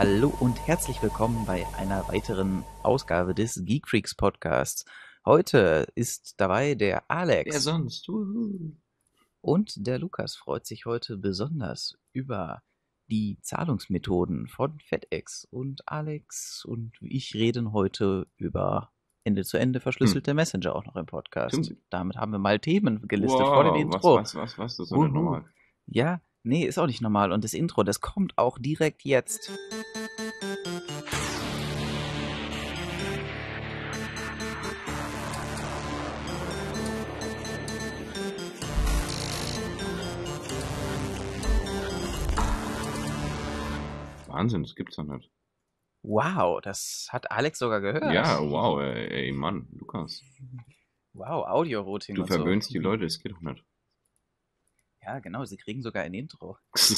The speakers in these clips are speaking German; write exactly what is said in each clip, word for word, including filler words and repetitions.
Hallo und herzlich willkommen bei einer weiteren Ausgabe des Geek Freaks Podcasts. Heute ist dabei der Alex. Wer sonst? Uhu. Und der Lukas freut sich heute besonders über die Zahlungsmethoden von FedEx. Und Alex und ich reden heute über Ende-zu-Ende verschlüsselte hm. Messenger auch noch im Podcast. Stimmt. Damit haben wir mal Themen gelistet wow, vor dem Intro. Was, was, was, was, das ist doch nicht normal. Ja, nee, ist auch nicht normal. Und das Intro, das kommt auch direkt jetzt. Wahnsinn, das gibt's doch nicht. Wow, das hat Alex sogar gehört. Ja, wow, ey, ey Mann, Lukas. Wow, Audio-Routing Du und verwöhnst so. die Leute, das geht doch nicht. Ja, genau, sie kriegen sogar ein Intro.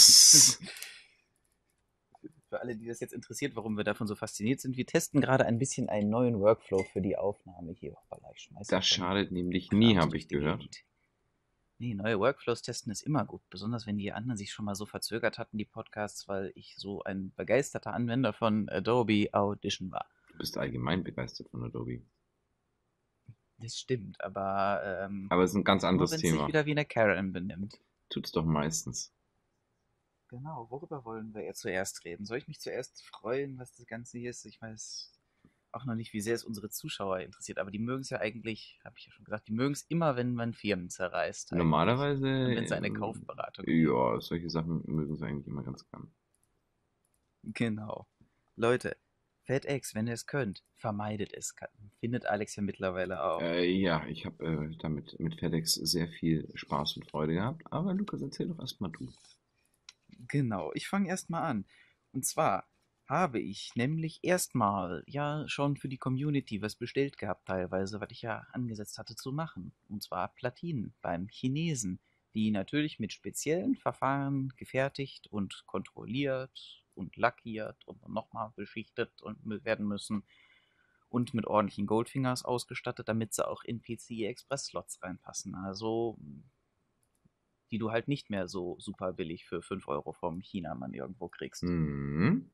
Für alle, die das jetzt interessiert, warum wir davon so fasziniert sind, wir testen gerade ein bisschen einen neuen Workflow für die Aufnahme hier. Ich schmeiß das schadet nämlich nie, habe ich gehört. Gegend. Nee, neue Workflows testen ist immer gut, besonders wenn die anderen sich schon mal so verzögert hatten, die Podcasts, weil ich so ein begeisterter Anwender von Adobe Audition war. Du bist allgemein begeistert von Adobe. Das stimmt, aber ähm, aber es ist ein ganz anderes nur, Thema. Wenn sich wieder wie eine Karen benimmt. Tut's doch meistens. Genau, worüber wollen wir jetzt zuerst reden? Soll ich mich zuerst freuen, was das Ganze hier ist? Ich weiß auch noch nicht, wie sehr es unsere Zuschauer interessiert, aber die mögen es ja eigentlich, habe ich ja schon gesagt, die mögen es immer, wenn man Firmen zerreißt. Eigentlich. Normalerweise. Und wenn es eine Kaufberatung gibt. Ja, solche Sachen mögen sie eigentlich immer ganz gern. Genau. Leute, FedEx, wenn ihr es könnt, vermeidet es. Findet Alex ja mittlerweile auch. Äh, ja, ich habe äh, damit mit FedEx sehr viel Spaß und Freude gehabt. Aber Lukas, erzähl doch erstmal du. Genau, ich fange erstmal an. Und zwar habe ich nämlich erstmal ja schon für die Community was bestellt gehabt teilweise, was ich ja angesetzt hatte zu machen. Und zwar Platinen beim Chinesen, die natürlich mit speziellen Verfahren gefertigt und kontrolliert und lackiert und nochmal beschichtet und werden müssen und mit ordentlichen Goldfingers ausgestattet, damit sie auch in P C I Express Slots reinpassen. Also die du halt nicht mehr so super billig für fünf Euro vom Chinamann irgendwo kriegst. Mhm.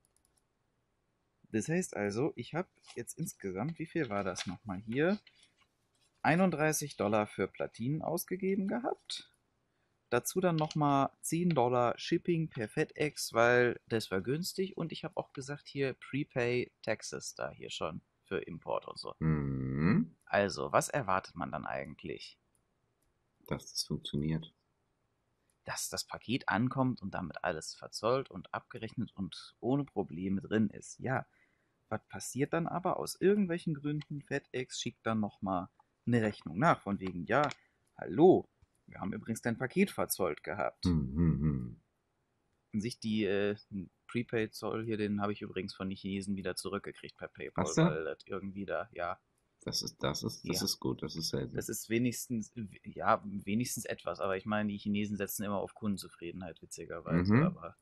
Das heißt also, ich habe jetzt insgesamt, wie viel war das nochmal hier? einunddreißig Dollar für Platinen ausgegeben gehabt. Dazu dann nochmal zehn Dollar Shipping per FedEx, weil das war günstig. Und ich habe auch gesagt, hier Prepay Taxes da hier schon für Import und so. Mhm. Also, was erwartet man dann eigentlich? Dass das funktioniert. Dass das Paket ankommt und damit alles verzollt und abgerechnet und ohne Probleme drin ist. Ja, was passiert dann aber? Aus irgendwelchen Gründen, FedEx schickt dann nochmal eine Rechnung nach, von wegen, ja, hallo, wir haben übrigens dein Paket verzollt gehabt. Mhm. Und sich die äh, Prepaid-Zoll hier, den habe ich übrigens von den Chinesen wieder zurückgekriegt per PayPal, Hast du? weil das irgendwie da, ja. Das ist, das ist, das ja. ist gut, das ist selten. Das ist wenigstens, ja, wenigstens etwas, aber ich meine, die Chinesen setzen immer auf Kundenzufriedenheit, witzigerweise, Mhm. aber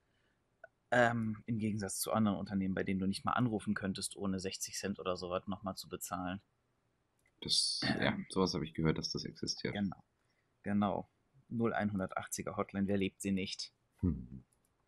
ähm, im Gegensatz zu anderen Unternehmen, bei denen du nicht mal anrufen könntest, ohne sechzig Cent oder sowas nochmal zu bezahlen. Das, ja, sowas habe ich gehört, dass das existiert. Genau, genau. null hundertachtziger Hotline, wer lebt sie nicht? Hm.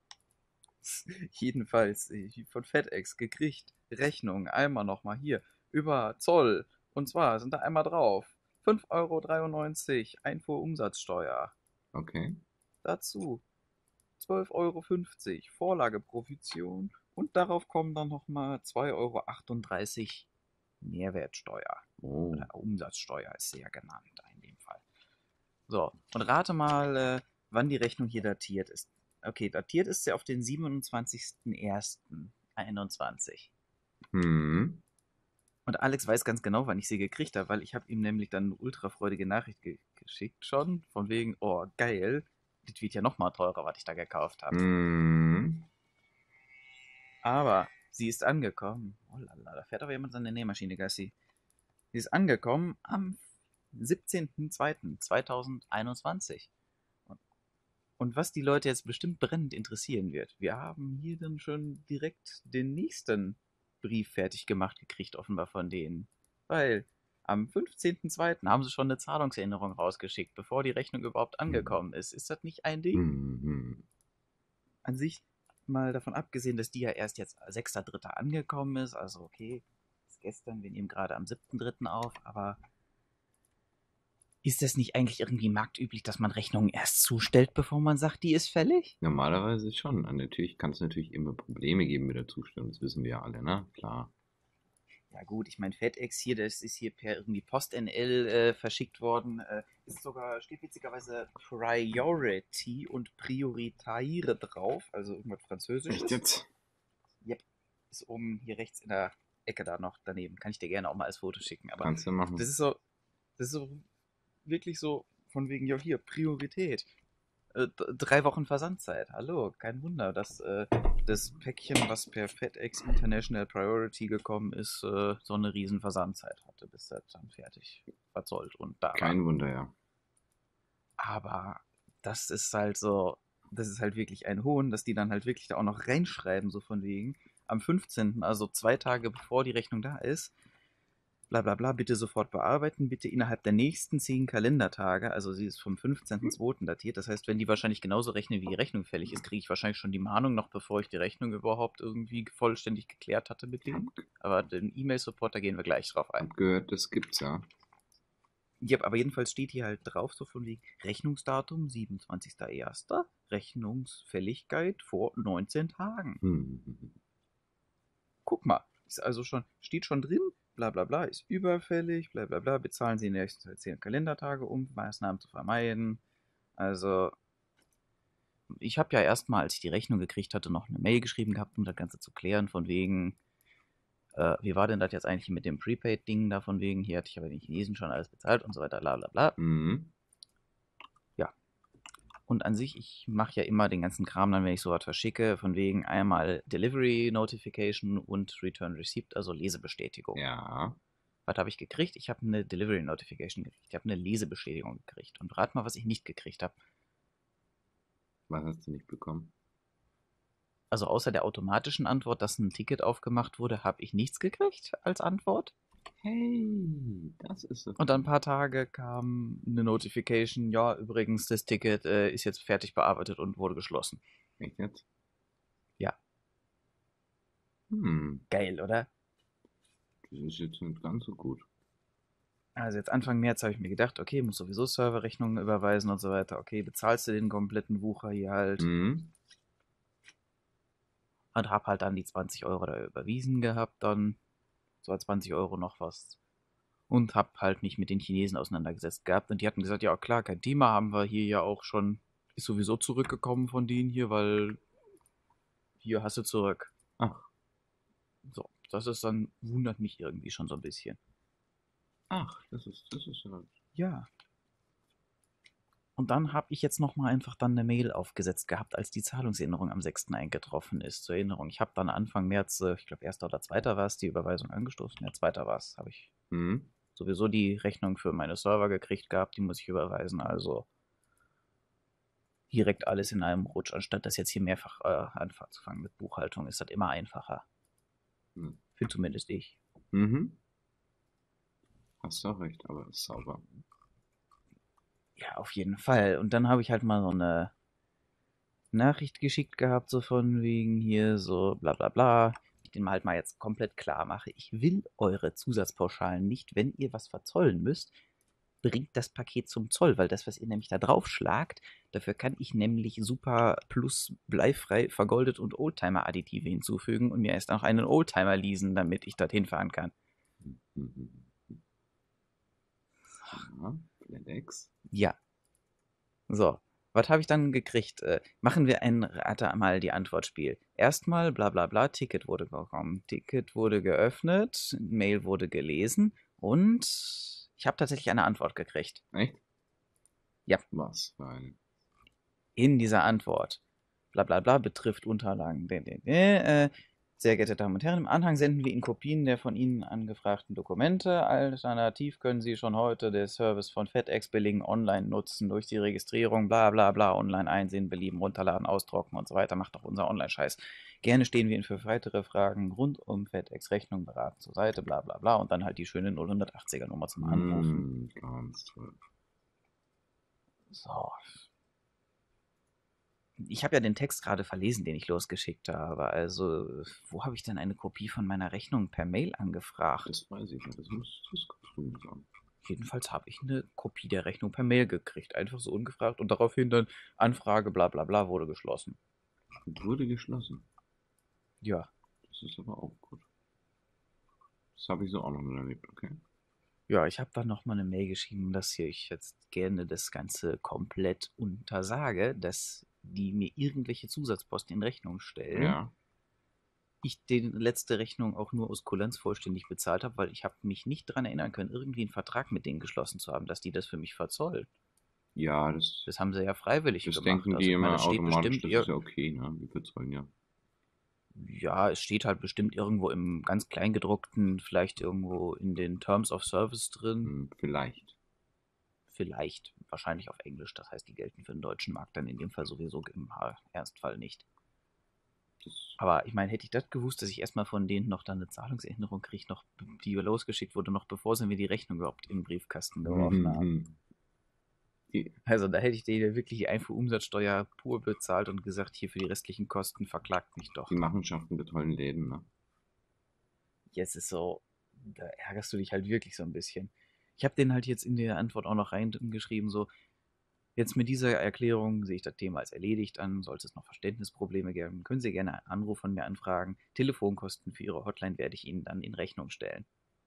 Jedenfalls, von FedEx gekriegt, Rechnung, einmal nochmal hier, über Zoll. Und zwar sind da einmal drauf fünf Euro dreiundneunzig Einfuhrumsatzsteuer. Okay. Dazu zwölf Euro fünfzig Vorlageprovision und darauf kommen dann nochmal zwei Euro achtunddreißig Mehrwertsteuer. Oh. Oder Umsatzsteuer ist sie ja genannt in dem Fall. So, und rate mal, äh, wann die Rechnung hier datiert ist. Okay, datiert ist sie auf den siebenundzwanzigsten ersten einundzwanzig. Hm. Und Alex weiß ganz genau, wann ich sie gekriegt habe, weil ich habe ihm nämlich dann eine ultrafreudige Nachricht ge- geschickt schon, von wegen, oh geil, das wird ja nochmal teurer, was ich da gekauft habe. Hm. Aber sie ist angekommen. Oh lala, da fährt aber jemand seine Nähmaschine, Gassi. Sie ist angekommen am siebzehnten zweiten zweitausendeinundzwanzig. Und, und was die Leute jetzt bestimmt brennend interessieren wird, wir haben hier dann schon direkt den nächsten Brief fertig gemacht gekriegt, offenbar von denen. Weil am fünfzehnten zweiten haben sie schon eine Zahlungserinnerung rausgeschickt, bevor die Rechnung überhaupt angekommen ist. Ist das nicht ein Ding? Hm. An sich mal davon abgesehen, dass die ja erst jetzt sechster dritter angekommen ist, also okay, ist gestern, wir nehmen gerade am siebten dritten auf, aber ist das nicht eigentlich irgendwie marktüblich, dass man Rechnungen erst zustellt, bevor man sagt, die ist fällig? Normalerweise schon. Und natürlich kann es natürlich immer Probleme geben mit der Zustellung, das wissen wir ja alle, ne? Klar. Ja gut, ich meine, FedEx hier, das ist hier per irgendwie Post-N L äh, verschickt worden. Äh, ist sogar, steht witzigerweise Priority und Prioritaire drauf, also irgendwas Französisches. Echt jetzt? Yep, ist oben hier rechts in der Ecke da noch daneben. Kann ich dir gerne auch mal als Foto schicken. Aber Kannst du machen. das ist so, das ist so wirklich so von wegen, ja hier, Priorität. Äh, d- drei Wochen Versandzeit. Hallo, kein Wunder, dass äh, das Päckchen, was per FedEx International Priority gekommen ist, äh, so eine riesen Versandzeit hatte, bis das dann fertig verzollt und da war. Kein Wunder, ja. Aber das ist halt so, das ist halt wirklich ein Hohn, dass die dann halt wirklich da auch noch reinschreiben, so von wegen, am fünfzehnten, also zwei Tage bevor die Rechnung da ist, bla bla bla, bitte sofort bearbeiten, bitte innerhalb der nächsten zehn Kalendertage, also sie ist vom fünfzehnten zweiten datiert, das heißt, wenn die wahrscheinlich genauso rechnen, wie die Rechnung fällig ist, kriege ich wahrscheinlich schon die Mahnung noch, bevor ich die Rechnung überhaupt irgendwie vollständig geklärt hatte mit denen. Aber den E-Mail-Support, da gehen wir gleich drauf ein. Hab gehört, das gibt's ja. Ja, aber jedenfalls steht hier halt drauf, so von wegen Rechnungsdatum siebenundzwanzigster erster Rechnungsfälligkeit vor neunzehn Tagen. Hm. Guck mal, ist also schon, steht schon drin, bla bla bla, ist überfällig, bla bla bla, bezahlen Sie in den nächsten zehn Kalendertage, um Maßnahmen zu vermeiden. Also, ich habe ja erstmal, als ich die Rechnung gekriegt hatte, noch eine Mail geschrieben gehabt, um das Ganze zu klären, von wegen, äh, wie war denn das jetzt eigentlich mit dem Prepaid-Ding da, von wegen, hier hatte ich aber den Chinesen schon alles bezahlt und so weiter, bla bla bla. Mhm. Ja. Und an sich, ich mache ja immer den ganzen Kram dann, wenn ich sowas verschicke, von wegen einmal Delivery Notification und Return Receipt, also Lesebestätigung. Ja. Was habe ich gekriegt? Ich habe eine Delivery Notification gekriegt. Ich habe eine Lesebestätigung gekriegt. Und rat mal, was ich nicht gekriegt habe. Was hast du nicht bekommen? Also außer der automatischen Antwort, dass ein Ticket aufgemacht wurde, habe ich nichts gekriegt als Antwort. Hey, das ist so. Und dann ein paar Tage kam eine Notification, ja, übrigens, das Ticket äh, ist jetzt fertig bearbeitet und wurde geschlossen. Echt jetzt? Ja. Hm, Geil, oder? das ist jetzt nicht ganz so gut. Also jetzt Anfang März habe ich mir gedacht, okay, muss sowieso Serverrechnungen überweisen und so weiter. Okay, bezahlst du den kompletten Wucher hier halt. Mhm. Und hab halt dann die zwanzig Euro da überwiesen gehabt, dann so zwanzig Euro noch was. Und hab halt mich mit den Chinesen auseinandergesetzt gehabt. Und die hatten gesagt, ja klar, kein Thema, haben wir hier ja auch schon, ist sowieso zurückgekommen von denen hier, weil hier hast du zurück. Ach, So, das ist dann, wundert mich irgendwie schon so ein bisschen. ach, das ist, das ist ja. Ja. Und dann habe ich jetzt nochmal einfach dann eine Mail aufgesetzt gehabt, als die Zahlungserinnerung am sechsten eingetroffen ist. Zur Erinnerung, ich habe dann Anfang März, äh, ich glaube erster oder zweiter war es, die Überweisung angestoßen. Ja, zweiter war es, habe ich Mhm. sowieso die Rechnung für meine Server gekriegt gehabt, die muss ich überweisen. Also direkt alles in einem Rutsch, anstatt das jetzt hier mehrfach äh, anzufangen mit Buchhaltung, ist das immer einfacher. Mhm. Für zumindest ich. Mhm. Hast du auch recht, aber ist sauber. Ja, auf jeden Fall. Und dann habe ich halt mal so eine Nachricht geschickt gehabt, so von wegen hier, so bla bla bla. Ich den halt mal jetzt komplett klar mache. Ich will eure Zusatzpauschalen nicht, wenn ihr was verzollen müsst. Bringt das Paket zum Zoll, weil das, was ihr nämlich da draufschlagt, dafür kann ich nämlich Super Plus bleifrei vergoldet und Oldtimer-Additive hinzufügen und mir erst noch einen Oldtimer leasen, damit ich dorthin fahren kann. Mhm. Ja, FedEx. Ja. So, was habe ich dann gekriegt? Äh, machen wir ein Rate mal die Antwortspiel. Erstmal bla bla bla, Ticket wurde bekommen, Ticket wurde geöffnet, Mail wurde gelesen und ich habe tatsächlich eine Antwort gekriegt. Echt? Ja. Was für eine? In dieser Antwort. Bla bla bla betrifft Unterlagen. Äh, sehr geehrte Damen und Herren, im Anhang senden wir Ihnen Kopien der von Ihnen angefragten Dokumente. Alternativ können Sie schon heute den Service von FedEx Billing online nutzen, durch die Registrierung, bla bla bla, online einsehen, belieben, runterladen, ausdrucken und so weiter. Macht doch unser Online-Scheiß. Gerne stehen wir Ihnen für weitere Fragen rund um FedEx Rechnung beraten zur Seite, bla bla bla. Und dann halt die schöne null achtziger Nummer zum Anrufen. Mm, ganz toll. So. ich habe ja den Text gerade verlesen, den ich losgeschickt habe. Also, wo habe ich denn eine Kopie von meiner Rechnung per Mail angefragt? Das weiß ich ja, das muss das grün sein. Jedenfalls habe ich eine Kopie der Rechnung per Mail gekriegt, einfach so ungefragt. Und daraufhin dann Anfrage, bla bla bla, wurde geschlossen. Und wurde geschlossen. Ja. Das ist aber auch gut. Das habe ich so auch noch nicht erlebt, okay? Ja, ich habe dann nochmal eine Mail geschrieben, dass ich jetzt gerne das Ganze komplett untersage, dass die mir irgendwelche Zusatzposten in Rechnung stellen. Ja. Ich die letzte Rechnung auch nur aus Kulanz vollständig bezahlt habe, weil ich habe mich nicht daran erinnern können, irgendwie einen Vertrag mit denen geschlossen zu haben, dass die das für mich verzollen. Ja, das, Das haben sie ja freiwillig das gemacht. denken Also die ich meine, immer es steht automatisch, bestimmt, das ir ist ja okay, ne? Die verzollen ja. ja, es steht halt bestimmt irgendwo im ganz Kleingedruckten, vielleicht irgendwo in den Terms of Service drin. Hm, vielleicht. Vielleicht, wahrscheinlich auf Englisch. Das heißt, die gelten für den deutschen Markt dann in dem Fall sowieso im Ernstfall nicht. Das, Aber ich meine, hätte ich das gewusst, dass ich erstmal von denen noch dann eine Zahlungserinnerung kriege, noch, die losgeschickt wurde, noch bevor sie mir die Rechnung überhaupt in den Briefkasten geworfen haben. die, Also da hätte ich denen wirklich die Einfuhrumsatzsteuer pur bezahlt und gesagt, hier für die restlichen Kosten verklagt mich doch. die Machenschaften der tollen Läden, ne? Jetzt ist so, da ärgerst du dich halt wirklich so ein bisschen. Ich habe denen halt jetzt in der Antwort auch noch reingeschrieben, so, jetzt mit dieser Erklärung sehe ich das Thema als erledigt an. Sollte es noch Verständnisprobleme geben, können Sie gerne einen Anruf von mir anfragen. Telefonkosten für Ihre Hotline werde ich Ihnen dann in Rechnung stellen.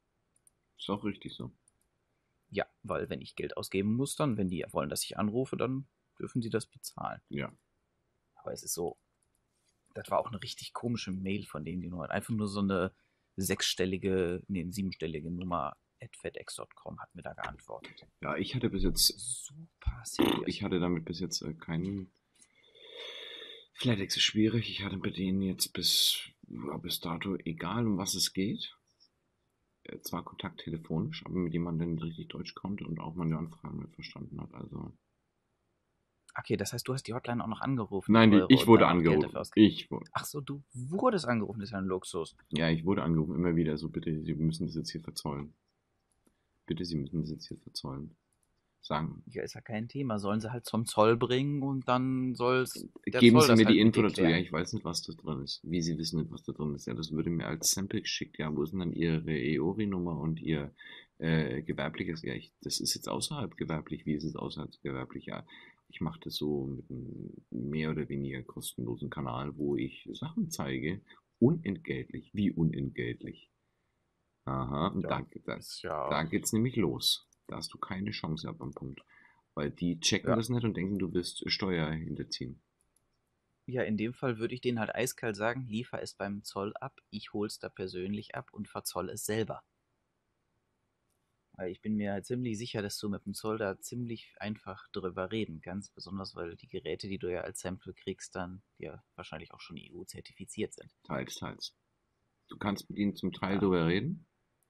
Ist auch richtig so. Ja, weil wenn ich Geld ausgeben muss, dann, wenn die wollen, dass ich anrufe, dann dürfen sie das bezahlen. Ja. Aber es ist so, das war auch eine richtig komische Mail von denen, die nur einfach nur so eine sechsstellige, nee, siebenstellige Nummer at fedex punkt com hat mir da geantwortet. Ja, ich hatte bis jetzt, Super seriös. ich hatte damit bis jetzt äh, keinen, FedEx ist schwierig, ich hatte bei denen jetzt bis, ja, bis dato, egal um was es geht, äh, zwar Kontakt telefonisch, aber mit jemandem, der richtig Deutsch konnte und auch meine Anfragen mit verstanden hat, also. Okay, das heißt, du hast die Hotline auch noch angerufen. Nein, die, Euro, ich und wurde dann noch Geld angerufen. dafür ausgegeben. Ich wurde. Ach so, du wurdest angerufen, das ist ja ein Luxus. Ja, ich wurde angerufen, immer wieder, so bitte, Sie müssen das jetzt hier verzollen. Bitte, Sie müssen das jetzt hier verzollen. Sagen. Ja, ist ja kein Thema. Sollen sie halt zum Zoll bringen und dann soll's der Geben Zoll Sie das mir halt die mit Info dir dazu. Ja, klären. ich weiß nicht, was da drin ist. Wie Sie wissen nicht, was da drin ist. Ja, das würde mir als Sample geschickt. Ja, wo ist denn dann Ihre E O R I-Nummer und Ihr äh, gewerbliches? Ja, ich, das ist jetzt außerhalb gewerblich. Wie ist es außerhalb gewerblich? Ja, ich mache das so mit einem mehr oder weniger kostenlosen Kanal, wo ich Sachen zeige. Unentgeltlich. Wie unentgeltlich? Aha, und Ja, da, da, ist ja, da geht's nämlich los. Da hast du keine Chance ab am Punkt. Weil die checken ja. das nicht und denken, du wirst Steuer hinterziehen. Ja, in dem Fall würde ich denen halt eiskalt sagen, liefer es beim Zoll ab, ich hol's da persönlich ab und verzoll es selber. Weil ich bin mir halt ziemlich sicher, dass du mit dem Zoll da ziemlich einfach drüber reden kannst, besonders weil die Geräte, die du ja als Sample kriegst, dann ja wahrscheinlich auch schon E U-zertifiziert sind. Teils, teils. Du kannst mit ihnen zum Teil Ja, drüber reden,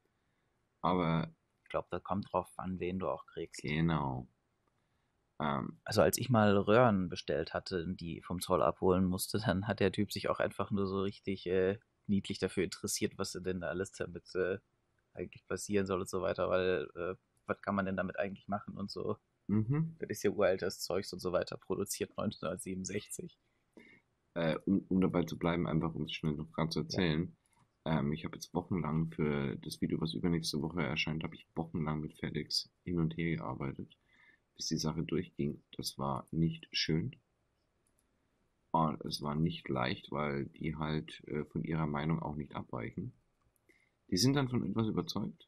aber ich glaube, das kommt drauf an, wen du auch kriegst. genau. Ähm, Also als ich mal Röhren bestellt hatte, die vom Zoll abholen musste, dann hat der Typ sich auch einfach nur so richtig äh, niedlich dafür interessiert, was denn da alles damit äh, eigentlich passieren soll und so weiter, weil äh, was kann man denn damit eigentlich machen und so. mhm. Das ist ja uraltes Zeugs und so weiter, produziert neunzehnhundertsiebenundsechzig. Äh, um, um dabei zu bleiben, einfach um es schnell noch gerade zu Ja. erzählen. Ähm, ich habe jetzt wochenlang für das Video, was übernächste Woche erscheint, habe ich wochenlang mit FedEx hin und her gearbeitet, bis die Sache durchging. Das war nicht schön. Und es war nicht leicht, weil die halt äh, von ihrer Meinung auch nicht abweichen. Die sind dann von etwas überzeugt.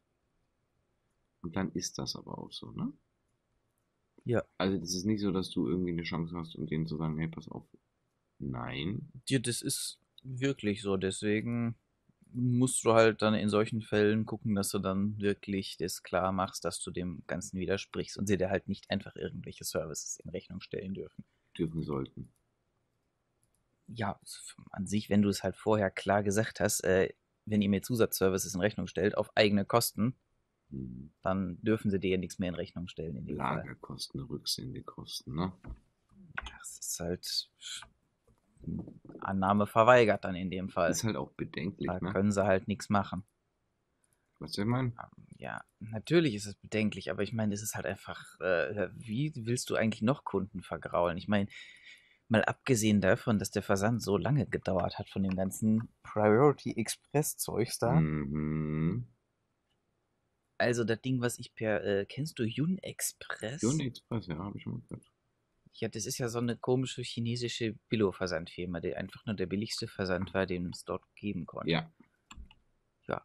Und dann ist das aber auch so, ne? Ja. Also das ist nicht so, dass du irgendwie eine Chance hast, um denen zu sagen, hey, pass auf. Nein. Ja, das ist wirklich so, deswegen musst du halt dann in solchen Fällen gucken, dass du dann wirklich das klar machst, dass du dem Ganzen widersprichst und sie dir halt nicht einfach irgendwelche Services in Rechnung stellen dürfen. Dürfen sollten. Ja, an sich, wenn du es halt vorher klar gesagt hast, äh, wenn ihr mir Zusatzservices in Rechnung stellt, auf eigene Kosten, Hm. dann dürfen sie dir nichts mehr in Rechnung stellen in dem Fall. Lagerkosten, Rücksendekosten, ne? Das ist halt Annahme verweigert dann in dem Fall. Ist halt auch bedenklich, Da ne? können sie halt nichts machen. Weißt du, was ich meine? Ja, natürlich ist es bedenklich, aber ich meine, es ist halt einfach, äh, wie willst du eigentlich noch Kunden vergraulen? Ich meine, Mal abgesehen davon, dass der Versand so lange gedauert hat von dem ganzen Priority Express Zeugs da. Mhm. Also das Ding, was ich per, äh, kennst du Yun Express? Juni Express, ja, habe ich schon mal gehört. Ja, das ist ja so eine komische chinesische Billo-Versandfirma, die einfach nur der billigste Versand war, den es dort geben konnte. Ja, Ja,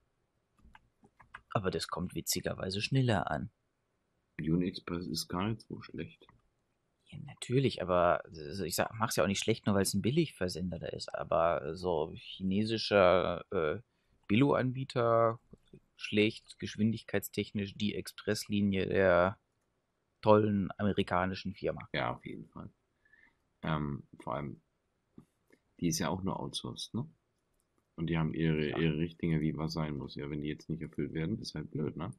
aber das kommt witzigerweise schneller an. Juni Express ist gar nicht so schlecht. Ja, natürlich, aber also ich sag, mach's ja auch nicht schlecht, nur weil es ein Billigversender da ist. Aber so chinesischer äh, Billo-Anbieter schlägt geschwindigkeitstechnisch die Expresslinie der tollen amerikanischen Firma. Ja, auf jeden Fall. Ähm, vor allem, die ist ja auch nur outsourced, ne? Und die haben ihre, Ja, ihre Richtlinien, wie was sein muss. Ja, wenn die jetzt nicht erfüllt werden, ist halt blöd, ne?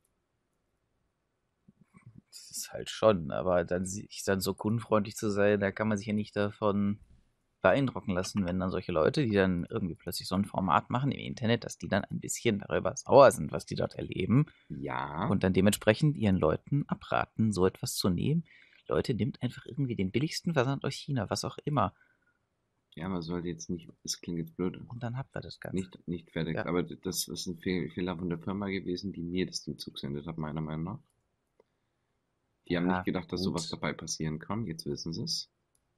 das ist halt schon, aber dann sich dann so kundenfreundlich zu sein, da kann man sich ja nicht davon beeindrucken lassen, wenn dann solche Leute, die dann irgendwie plötzlich so ein Format machen im Internet, dass die dann ein bisschen darüber sauer sind, was die dort erleben Ja, und dann dementsprechend ihren Leuten abraten, so etwas zu nehmen. Leute, nimmt einfach irgendwie den billigsten Versand aus China, was auch immer. ja, man sollte jetzt nicht, es klingt jetzt blöd, Und dann habt ihr das Ganze. nicht, nicht FedEx, Ja, aber das ist ein Fehl, Fehler von der Firma gewesen, die mir das Ding zugesendet hat, meiner Meinung nach. Die haben nicht ja, gedacht, dass sowas gut. dabei passieren kann, jetzt wissen sie es.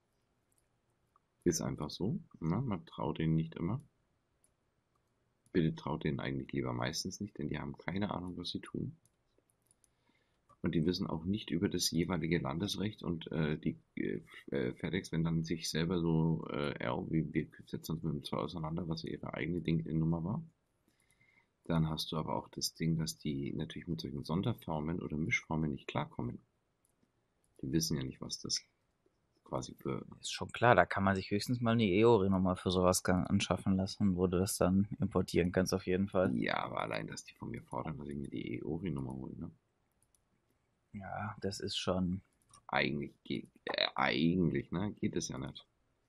Ist einfach so, ne? Man traut denen nicht immer. Bitte traut denen eigentlich lieber meistens nicht, denn die haben keine Ahnung, was sie tun. Und die wissen auch nicht über das jeweilige Landesrecht und äh, die äh, FedEx, wenn dann sich selber so, äh, ja, wir, wir setzen uns mit dem Zoll auseinander, was ja ihre eigene Ding Nummer war. Dann hast du aber auch das Ding, dass die natürlich mit solchen Sonderformen oder Mischformen nicht klarkommen. Die wissen ja nicht, was das quasi für. Ist schon klar, da kann man sich höchstens mal eine E O R-Nummer für sowas anschaffen lassen, wo du das dann importieren kannst auf jeden Fall. Ja, aber allein, dass die von mir fordern, dass ich mir die E O R I-Nummer hole, ne? Ja, das ist schon. Eigentlich geht, äh, eigentlich, ne? Geht es ja nicht.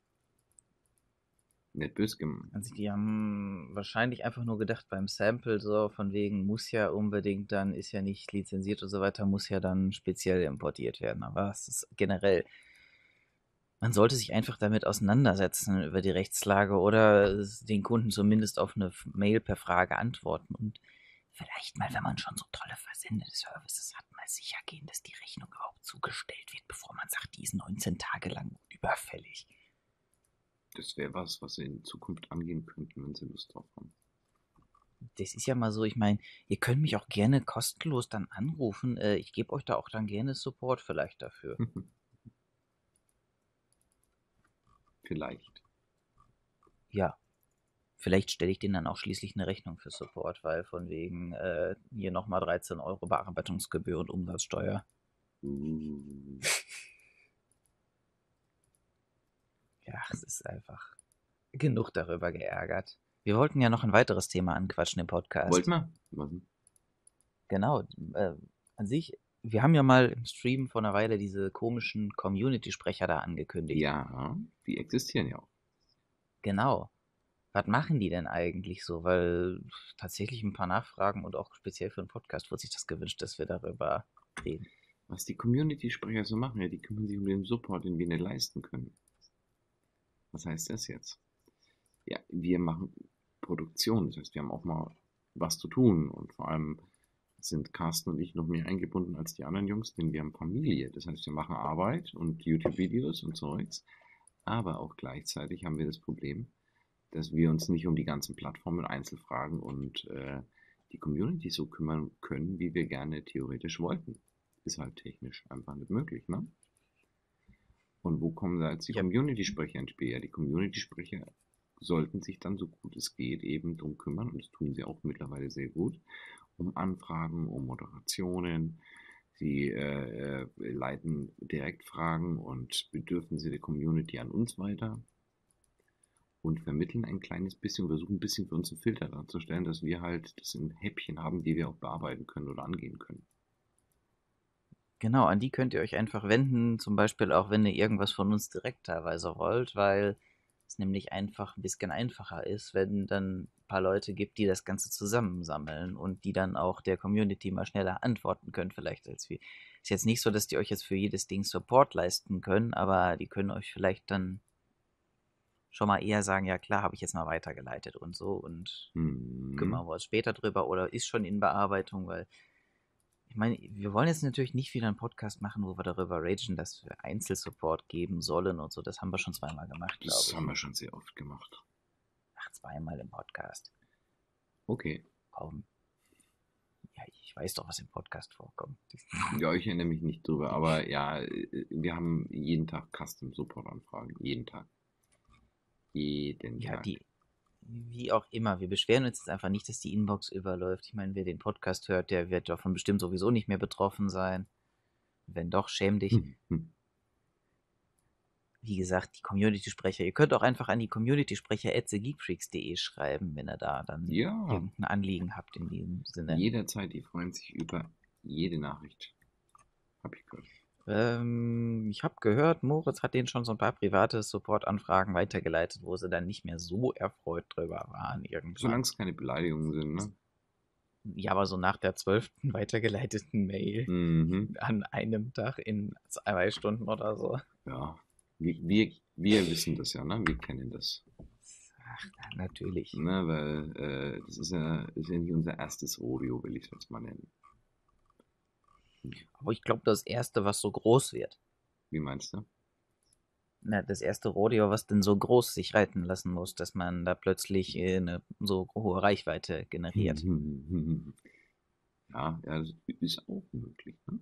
Nicht böse gemeint. Also die haben wahrscheinlich einfach nur gedacht beim Sample so, von wegen muss ja unbedingt dann, ist ja nicht lizenziert und so weiter, muss ja dann speziell importiert werden. Aber es ist generell, man sollte sich einfach damit auseinandersetzen über die Rechtslage oder den Kunden zumindest auf eine Mail per Frage antworten und vielleicht mal, wenn man schon so tolle versendete Services hat, mal sicher gehen, dass die Rechnung überhaupt zugestellt wird, bevor man sagt, die ist neunzehn Tage lang überfällig. Das wäre was, was sie in Zukunft angehen könnten, wenn sie Lust drauf haben. Das ist ja mal so, ich meine, ihr könnt mich auch gerne kostenlos dann anrufen. Äh, ich gebe euch da auch dann gerne Support vielleicht dafür. Vielleicht. Ja, vielleicht stelle ich denen dann auch schließlich eine Rechnung für Support, weil von wegen äh, hier nochmal dreizehn Euro Bearbeitungsgebühr und Umsatzsteuer. Uh. Ja, es ist einfach genug darüber geärgert. Wir wollten ja noch ein weiteres Thema anquatschen im Wollt Podcast. mal? Was denn? Genau, äh, an sich, wir haben ja mal im Stream vor einer Weile diese komischen Community-Sprecher da angekündigt. Ja, die existieren ja auch. Genau. Was machen die denn eigentlich so? Weil tatsächlich ein paar Nachfragen und auch speziell für einen Podcast wurde sich das gewünscht, dass wir darüber reden. Was die Community-Sprecher so machen, ja, die kümmern sich um den Support, den wir nicht leisten können. Was heißt das jetzt? Ja, wir machen Produktion, das heißt, wir haben auch mal was zu tun und vor allem sind Carsten und ich noch mehr eingebunden als die anderen Jungs, denn wir haben Familie. Das heißt, wir machen Arbeit und YouTube-Videos und Zeugs, aber auch gleichzeitig haben wir das Problem, dass wir uns nicht um die ganzen Plattformen, Einzelfragen und äh, die Community so kümmern können, wie wir gerne theoretisch wollten. Ist halt technisch einfach nicht möglich, ne? Und wo kommen da jetzt die Ja, Community-Sprecher ins Spiel? Ja, die Community-Sprecher sollten sich dann so gut es geht eben drum kümmern, und das tun sie auch mittlerweile sehr gut, um Anfragen, um Moderationen. Sie äh, äh, leiten Direktfragen und Bedürfnisse der Community an uns weiter und vermitteln ein kleines bisschen, versuchen ein bisschen für uns einen Filter darzustellen, dass wir halt das in Häppchen haben, die wir auch bearbeiten können oder angehen können. genau, an die könnt ihr euch einfach wenden, zum Beispiel auch, wenn ihr irgendwas von uns direkt teilweise wollt, weil es nämlich einfach ein bisschen einfacher ist, wenn dann ein paar Leute gibt, die das Ganze zusammensammeln und die dann auch der Community mal schneller antworten können, vielleicht als wir. Ist jetzt nicht so, dass die euch jetzt für jedes Ding Support leisten können, aber die können euch vielleicht dann schon mal eher sagen, ja klar, habe ich jetzt mal weitergeleitet und so und Mhm. kümmern wir uns später drüber oder ist schon in Bearbeitung, weil ich meine, wir wollen jetzt natürlich nicht wieder einen Podcast machen, wo wir darüber ragen, dass wir Einzelsupport geben sollen und so. Das haben wir schon zweimal gemacht, glaube Das ich. haben wir schon sehr oft gemacht. Ach, zweimal im Podcast. Okay. Kaum. Ja, ich weiß doch, was im Podcast vorkommt. Ja, ich erinnere mich nicht drüber, aber ja, äh, wir haben jeden Tag Custom Support Anfragen. Jeden Tag. Jeden Ja, Tag. die, wie auch immer, wir beschweren uns jetzt einfach nicht, dass die Inbox überläuft. Ich meine, wer den Podcast hört, der wird davon bestimmt sowieso nicht mehr betroffen sein. Wenn doch, schäm dich. Hm, hm. Wie gesagt, die Community-Sprecher. Ihr könnt auch einfach an die Community-Sprecher at thegeekfreaks punkt de schreiben, wenn ihr da dann Ja, irgendein Anliegen habt in diesem Sinne. jederzeit, die freuen sich über jede Nachricht. Hab ich gehört. Ähm, ich habe gehört, Moritz hat denen schon so ein paar private Support-Anfragen weitergeleitet, wo sie dann nicht mehr so erfreut drüber waren irgendwann. Solange es keine Beleidigungen sind, ne? Ja, aber so nach der zwölften weitergeleiteten Mail Mhm. an einem Tag in zwei Stunden oder so. Ja, wir, wir, wir wissen das ja, ne? Wir kennen das. Ach, natürlich. Ne, weil äh, das ist ja, ist ja nicht unser erstes Rodeo, will ich es jetzt mal nennen. Aber ich glaube, das erste, was so groß wird. Wie meinst du? Na, das erste Rodeo, was denn so groß sich reiten lassen muss, dass man da plötzlich äh, eine so hohe Reichweite generiert. Ja, ja, das ist auch möglich, ne?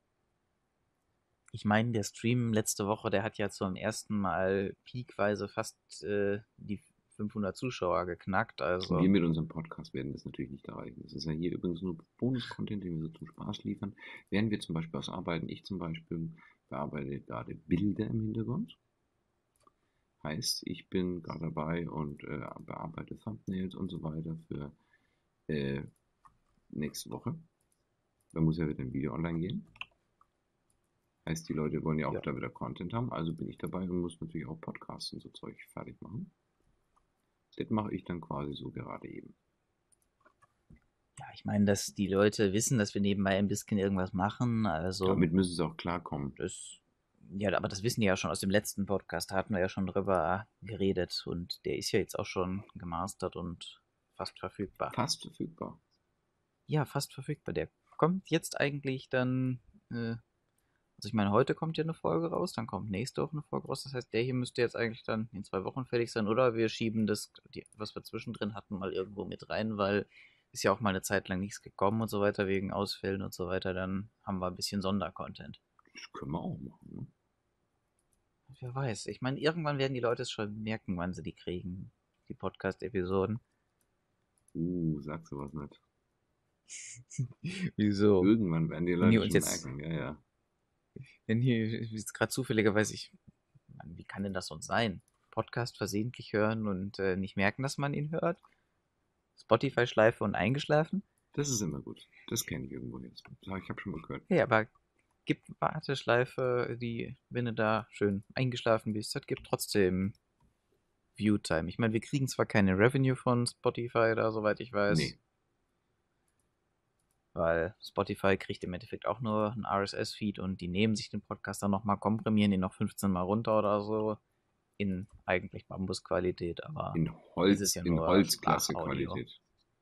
Ich meine, der Stream letzte Woche, der hat ja zum ersten Mal peakweise fast äh, die fünfhundert Zuschauer geknackt. Also Wir mit unserem Podcast werden das natürlich nicht erreichen. Das ist ja hier übrigens nur Bonus-Content, den wir so zum Spaß liefern. Während wir zum Beispiel was arbeiten, ich zum Beispiel bearbeite gerade Bilder im Hintergrund. Heißt, ich bin gerade dabei und äh, bearbeite Thumbnails und so weiter für äh, nächste Woche. Da muss ja wieder ein Video online gehen. Heißt, die Leute wollen ja auch Ja. da wieder Content haben, also bin ich dabei und muss natürlich auch Podcasts und so Zeug fertig machen. Das mache ich dann quasi so gerade eben. ja, ich meine, dass die Leute wissen, dass wir nebenbei ein bisschen irgendwas machen. Also Damit müssen sie auch klarkommen. das, ja, aber das wissen die ja schon aus dem letzten Podcast. Da hatten wir ja schon drüber geredet und der ist ja jetzt auch schon gemastert und fast verfügbar. Fast verfügbar. Ja, fast verfügbar. Der kommt jetzt eigentlich dann. Äh, also ich meine, heute kommt ja eine Folge raus, dann kommt nächste Woche eine Folge raus. Das heißt, der hier müsste jetzt eigentlich dann in zwei Wochen fertig sein. Oder wir schieben das, die, was wir zwischendrin hatten, mal irgendwo mit rein, weil ist ja auch mal eine Zeit lang nichts gekommen und so weiter, wegen Ausfällen und so weiter. Dann haben wir ein bisschen Sondercontent. Das können wir auch machen. Ne? Wer weiß. Ich meine, irgendwann werden die Leute es schon merken, wann sie die kriegen, die Podcast-Episoden. Uh, sagst du was nicht. Wieso? Irgendwann werden die Wenn Leute ihr uns schon jetzt, merken. Ja, ja. wenn hier jetzt gerade zufälligerweise, ich, Mann, wie kann denn das sonst sein? Podcast versehentlich hören und äh, nicht merken, dass man ihn hört? Spotify-Schleife und eingeschlafen? Das ist immer gut. Das kenne ich irgendwo jetzt. Ich habe schon mal gehört. Ja, aber gibt Warteschleife, die, wenn du da schön eingeschlafen bist, das gibt trotzdem Viewtime. Ich meine, wir kriegen zwar keine Revenue von Spotify da, soweit ich weiß. Nee. Weil Spotify kriegt im Endeffekt auch nur einen R S S-Feed und die nehmen sich den Podcast dann nochmal, komprimieren ihn noch fünfzehn Mal runter oder so. In eigentlich Bambusqualität, aber In ist Holz, es ja in nur Holzklasse-Qualität. Sprachaudio.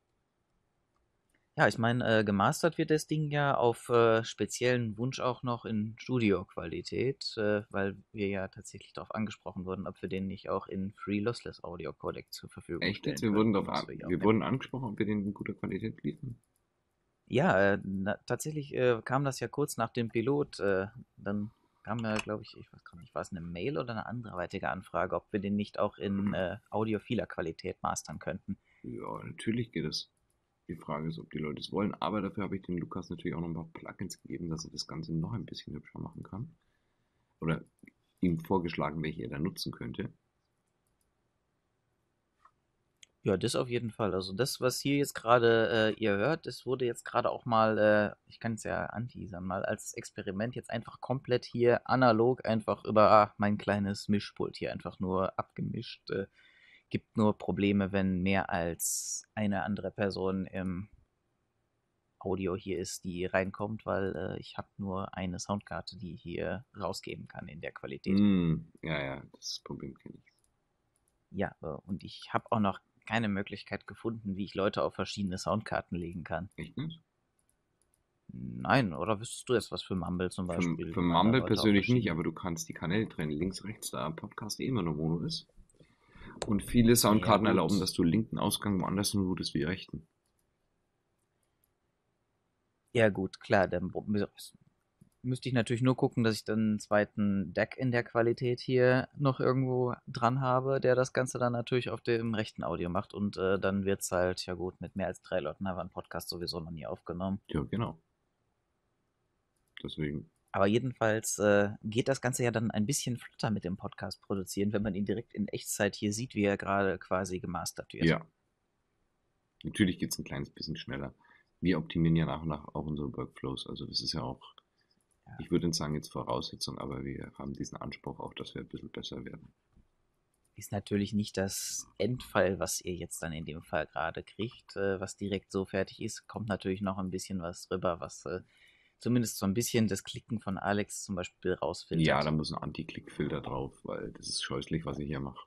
Ja, ich meine, äh, gemastert wird das Ding ja auf äh, speziellen Wunsch auch noch in Studio-Qualität, äh, weil wir ja tatsächlich darauf angesprochen wurden, ob wir den nicht auch in Free Lossless Audio Codec zur Verfügung Echt stellen jetzt? Wir können. wurden, darauf Das an, wir ja auch wir mit- wurden angesprochen, ob wir den in guter Qualität liefern. Ja, äh, na, tatsächlich äh, kam das ja kurz nach dem Pilot. Äh, dann kam ja, glaube ich, ich weiß gar nicht, war es eine Mail oder eine anderweitige Anfrage, ob wir den nicht auch in äh, audiophiler Qualität mastern könnten. Ja, natürlich geht es. Die Frage ist, ob die Leute es wollen. Aber dafür habe ich dem Lukas natürlich auch noch ein paar Plugins gegeben, dass er das Ganze noch ein bisschen hübscher machen kann. Oder ihm vorgeschlagen, welche er da nutzen könnte. Ja, das auf jeden Fall. Also das, was hier jetzt gerade äh, ihr hört, das wurde jetzt gerade auch mal, äh, ich kann es ja anteasern, mal als Experiment jetzt einfach komplett hier analog einfach über ah, mein kleines Mischpult hier einfach nur abgemischt. Äh, gibt nur Probleme, wenn mehr als eine andere Person im Audio hier ist, die reinkommt, weil äh, ich habe nur eine Soundkarte, die ich hier rausgeben kann in der Qualität. Mm, ja, ja, das Problem kenne ich. Ja, äh, und ich habe auch noch keine Möglichkeit gefunden, wie ich Leute auf verschiedene Soundkarten legen kann. Echt nicht? Nein, oder wüsstest du jetzt was für Mumble zum Für, Beispiel, für wie man da Mumble Leute auf persönlich nicht, verschiedene... aber du kannst die Kanäle trennen. Links, rechts, da Podcast eh immer nur Mono ist. Und viele Ja Soundkarten erlauben, gut, dass du linken Ausgang woanders routest wie rechten. ja gut, klar, dann br- mü- müsste ich natürlich nur gucken, dass ich dann einen zweiten Deck in der Qualität hier noch irgendwo dran habe, der das Ganze dann natürlich auf dem rechten Audio macht und äh, dann wird's halt, ja gut, mit mehr als drei Leuten haben wir einen Podcast sowieso noch nie aufgenommen. Ja, genau. Deswegen. Aber jedenfalls äh, geht das Ganze ja dann ein bisschen flotter mit dem Podcast produzieren, wenn man ihn direkt in Echtzeit hier sieht, wie er gerade quasi gemastert wird. Ja. Natürlich geht es ein kleines bisschen schneller. Wir optimieren ja nach und nach auch unsere Workflows. Also das ist ja auch, Ja. ich würde nicht sagen jetzt Voraussetzung, aber wir haben diesen Anspruch auch, dass wir ein bisschen besser werden. Ist natürlich nicht das Endfall, was ihr jetzt dann in dem Fall gerade kriegt, äh, was direkt so fertig ist. Kommt natürlich noch ein bisschen was drüber, was äh, zumindest so ein bisschen das Klicken von Alex zum Beispiel rausfiltert. Ja, da muss ein Anti-Click-Filter drauf, weil das ist scheußlich, was ich hier mache.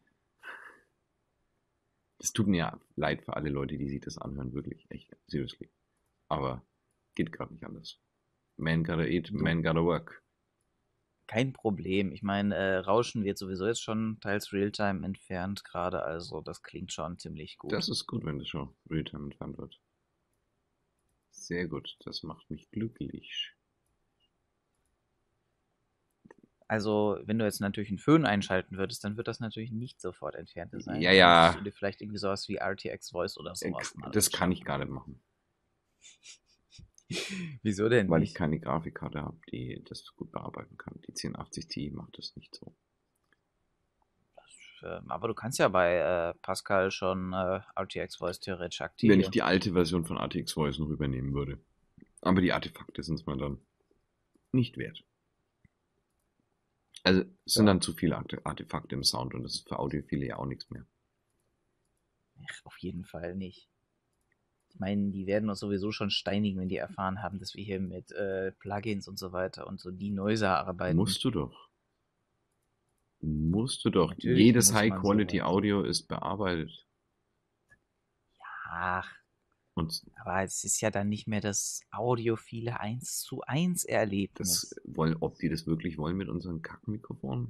Das tut mir ja leid für alle Leute, die sich das anhören, wirklich, echt, seriously. Aber geht gerade nicht anders. Man gotta eat, man gotta work. Kein Problem. Ich meine, äh, Rauschen wird sowieso jetzt schon teils Realtime entfernt gerade, also das klingt schon ziemlich gut. Das ist gut, wenn das schon Realtime entfernt wird. Sehr gut, das macht mich glücklich. Also, wenn du jetzt natürlich einen Föhn einschalten würdest, dann wird das natürlich nicht sofort entfernt sein. Ja, Dann ja. müsstest du dir vielleicht irgendwie sowas wie R T X Voice oder sowas mal Das kann anschauen. ich gar nicht machen. Wieso denn Weil ich nicht? keine Grafikkarte habe, die das gut bearbeiten kann. Die zehn achtzig Ti macht das nicht so. Ähm, Aber du kannst ja bei äh, Pascal schon äh, R T X Voice theoretisch Wenn aktivieren. ich die alte Version von R T X Voice noch übernehmen würde. Aber die Artefakte sind es mir dann nicht wert. Also es sind Ja. dann zu viele Arte- Artefakte im Sound und das ist für Audiophile ja auch nichts mehr. Ach, auf jeden Fall nicht. Ich meine, die werden uns sowieso schon steinigen, wenn die erfahren haben, dass wir hier mit äh, Plugins und so weiter und so die Noiser arbeiten. Musst du doch. Musst du doch. Natürlich Jedes muss man High-Quality sowas. Audio ist bearbeitet. Ach, Und aber es ist ja dann nicht mehr das audiophile eins zu eins Erlebnis. das wollen, ob die das wirklich wollen mit unseren Kackmikrofonen?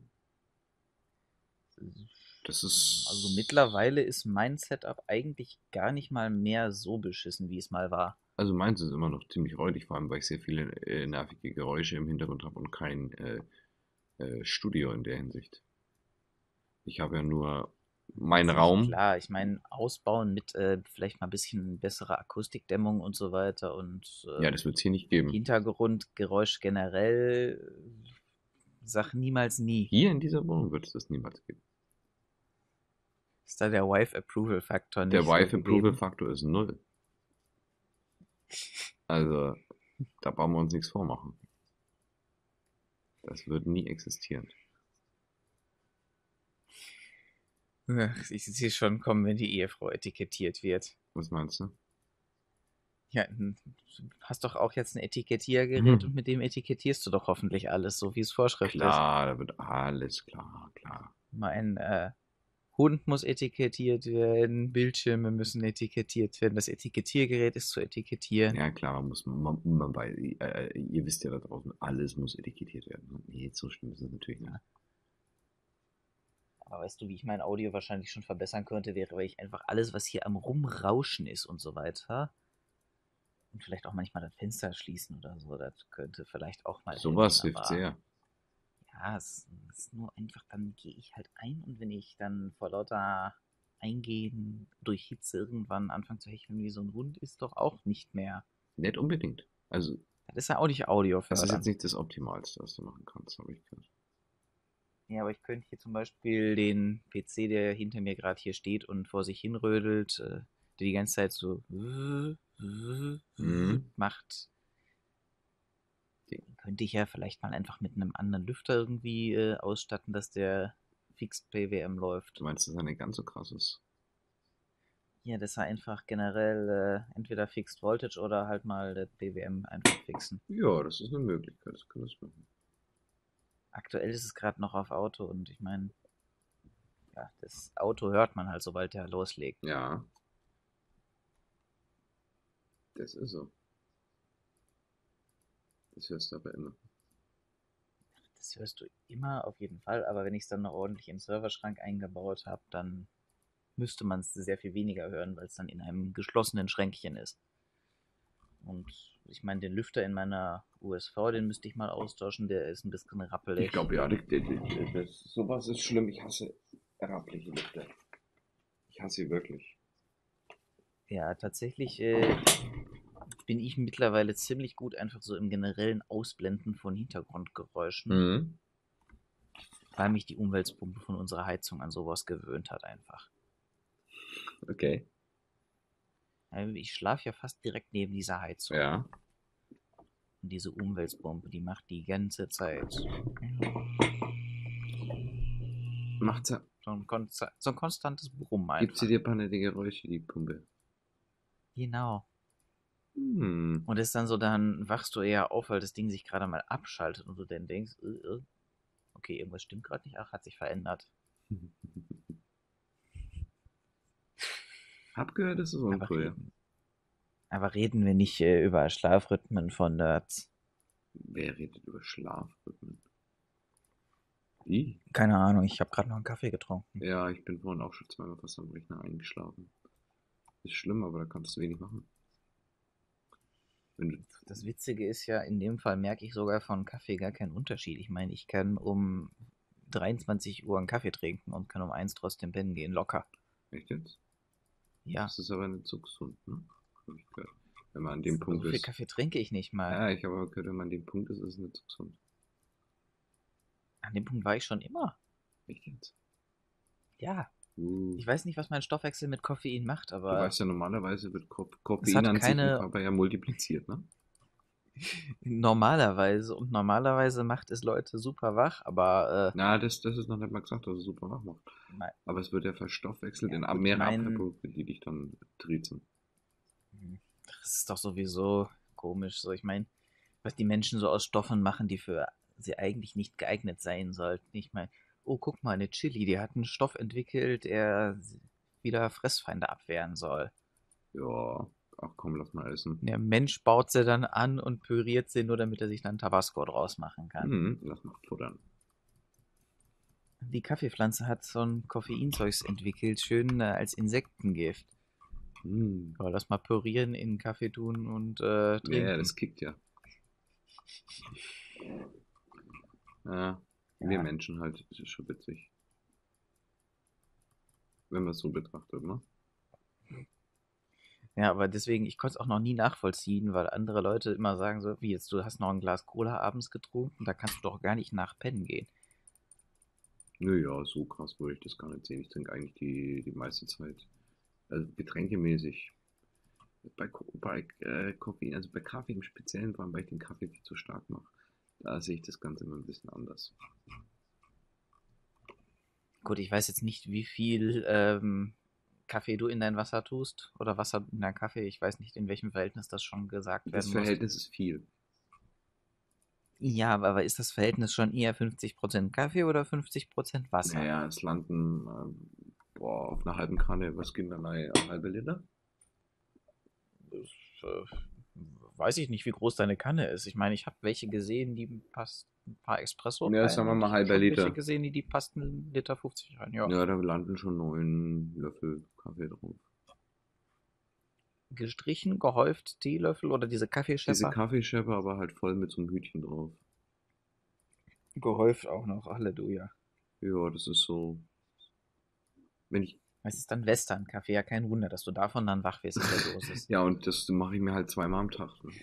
Das ist. Also mittlerweile ist mein Setup eigentlich gar nicht mal mehr so beschissen, wie es mal war. Also meins ist immer noch ziemlich räudig, vor allem weil ich sehr viele äh, nervige Geräusche im Hintergrund habe und kein äh, äh, Studio in der Hinsicht. Ich habe ja nur meinen Ziemlich Raum. Klar, ich meine, ausbauen mit äh, vielleicht mal ein bisschen besserer Akustikdämmung und so weiter und äh, Ja, das wird es hier nicht geben. Hintergrundgeräusch generell, äh, sag niemals nie. Hier in dieser Wohnung wird es das niemals geben. Ist da der Wife Approval Faktor nicht Der so Wife Approval gegeben? Faktor ist null. Also, da brauchen wir uns nichts vormachen. Das wird nie existieren. Ach, ich sehe schon kommen, wenn die Ehefrau etikettiert wird. Was meinst du? Ja, du hast doch auch jetzt ein Etikettiergerät Mhm. und mit dem etikettierst du doch hoffentlich alles, so wie es Vorschrift ist. Klar, da wird alles klar, klar. Mein äh, Hund muss etikettiert werden, Bildschirme müssen etikettiert werden, das Etikettiergerät ist zu etikettieren. Ja, klar, man muss, man, man bei, äh, ihr wisst ja da draußen, alles muss etikettiert werden. Nee, so schlimm ist es natürlich nicht. Aber weißt du, wie ich mein Audio wahrscheinlich schon verbessern könnte, wäre, wenn ich einfach alles, was hier am Rumrauschen ist und so weiter, und vielleicht auch manchmal das Fenster schließen oder so, das könnte vielleicht auch mal Sowas helfen, hilft aber sehr. ja, es ist nur einfach, dann gehe ich halt ein und wenn ich dann vor lauter Eingehen durch Hitze irgendwann anfange zu hecheln wie so ein Hund, ist doch auch nicht mehr. Nicht unbedingt. Also, Das ist ja auch nicht Audio das ist fördern. jetzt nicht das Optimalste, was du machen kannst, habe ich gehört. Ja, aber ich könnte hier zum Beispiel den P C, der hinter mir gerade hier steht und vor sich hinrödelt, äh, der die ganze Zeit so Mhm. macht, den könnte ich ja vielleicht mal einfach mit einem anderen Lüfter irgendwie äh, ausstatten, dass der Fixed P W M läuft. Du meinst, dass er nicht ganz so krass ist? Ja, das war einfach generell äh, entweder Fixed Voltage oder halt mal das B W M einfach fixen. Ja, das ist eine Möglichkeit, das kann das machen. Aktuell ist es gerade noch auf Auto und ich meine, ja, das Auto hört man halt, sobald der loslegt. Ja, das ist so. Das hörst du aber immer. Das hörst du immer auf jeden Fall, aber wenn ich es dann noch ordentlich im Serverschrank eingebaut habe, dann müsste man es sehr viel weniger hören, weil es dann in einem geschlossenen Schränkchen ist. Und ich meine, den Lüfter in meiner U S V, den müsste ich mal austauschen, der ist ein bisschen rappelig. Ich glaube, ja, das, das, das, sowas ist schlimm. Ich hasse rappliche Lüfter. Ich hasse sie wirklich. Ja, tatsächlich äh, bin ich mittlerweile ziemlich gut einfach so im generellen Ausblenden von Hintergrundgeräuschen, Mhm. weil mich die Umweltpumpe von unserer Heizung an sowas gewöhnt hat einfach. Okay. Ich schlafe ja fast direkt neben dieser Heizung. Ja. Und diese Umweltpumpe, die macht die ganze Zeit Macht's ja. so ein, konsta- so ein konstantes Brummen Gibt einfach. sie dir pannete Geräusche, die Pumpe? Genau. Hm. Und ist dann so, dann wachst du eher auf, weil das Ding sich gerade mal abschaltet und du dann denkst, äh, äh, okay, irgendwas stimmt gerade nicht, ach, hat sich verändert. Hab gehört, das ist Aber uncool. reden, aber reden wir nicht äh, über Schlafrhythmen von Nerds. Wer redet über Schlafrhythmen? Ich? Keine Ahnung, ich habe gerade noch einen Kaffee getrunken. Ja, ich bin vorhin auch schon zweimal fast am Rechner eingeschlafen. Ist schlimm, aber da kannst du wenig machen. Wenn du Das Witzige ist ja, in dem Fall merke ich sogar von Kaffee gar keinen Unterschied. Ich meine, ich kann um dreiundzwanzig Uhr einen Kaffee trinken und kann um eins trotzdem pennen gehen, locker. Echt jetzt? Ja, Das ist aber nicht so gesund, ne? Hab ich gehört. Wenn man an dem so Punkt viel ist. Kaffee trinke ich nicht mal. Ja, ich habe aber gehört, wenn man an dem Punkt ist, ist es nicht so gesund. An dem Punkt war ich schon immer. Echt jetzt? Ja, Uh. ich weiß nicht, was mein Stoffwechsel mit Koffein macht, Du aber weißt ja, normalerweise wird Ko es Koffein hat an sich keine- im Körper ja multipliziert, ne? normalerweise und normalerweise macht es Leute super wach, aber äh, Na, das, das ist noch nicht mal gesagt, dass es super wach macht. mein- Aber es wird ja verstoffwechselt Ja, in gut, mehrere mein- Abwehrprodukte, die dich dann triezen. das ist doch sowieso komisch. So, ich meine, was die Menschen so aus Stoffen machen, die für sie eigentlich nicht geeignet sein sollten. Ich meine, oh, guck mal, eine Chili, die hat einen Stoff entwickelt, der wieder Fressfeinde abwehren soll. Ja, ach komm, lass mal essen. Der Mensch baut sie dann an und püriert sie nur, damit er sich dann Tabasco draus machen kann. Mhm, lass mal futtern. Die Kaffeepflanze hat so ein Koffeinzeugs entwickelt, schön äh, als Insektengift. Mhm. Aber lass mal pürieren, in den Kaffee tun und äh, trinken. Ja, das kickt ja. Ja, wir Ja. Menschen halt, das ist schon witzig. Wenn man es so betrachtet, ne? Ja, aber deswegen, ich konnte es auch noch nie nachvollziehen, weil andere Leute immer sagen so, wie jetzt, du hast noch ein Glas Cola abends getrunken, da kannst du doch gar nicht nach pennen gehen. Naja, so krass würde ich das gar nicht sehen. Ich trinke eigentlich die, die meiste Zeit, also getränkemäßig. Bei, Ko- bei äh, Koffein, also bei Kaffee im Speziellen, vor allem weil ich den Kaffee viel zu stark mache, da sehe ich das Ganze immer ein bisschen anders. Gut, ich weiß jetzt nicht, wie viel ähm, Kaffee du in dein Wasser tust oder Wasser in dein Kaffee. Ich weiß nicht, in welchem Verhältnis das schon gesagt Das werden muss. Verhältnis ist viel. Ja, aber ist das Verhältnis schon eher fünfzig Prozent Kaffee oder fünfzig Prozent Wasser? Naja, es landen ähm, boah, auf einer halben Kanne, was gibt denn eine halbe Liter? Das, äh, weiß ich nicht, wie groß deine Kanne ist. Ich meine, ich habe welche gesehen, die passt ein paar Espresso Ja, rein. sagen wir und mal ich hab halber schon Liter. welche gesehen, die, die passten einen Liter fünfzig rein. Ja. Ja, da landen schon neun Löffel Kaffee drauf. Gestrichen, gehäuft, Teelöffel oder diese Diese Kaffeeschepper? Kaffeeschepper aber halt voll mit so einem Hütchen drauf. Gehäuft auch noch, Halleluja. Ja, das ist so. Wenn ich. Es ist dann Western-Kaffee, ja kein Wunder, dass du davon dann wach wirst in der Dosis. Ja, und das mache ich mir halt zweimal am Tag. Ne?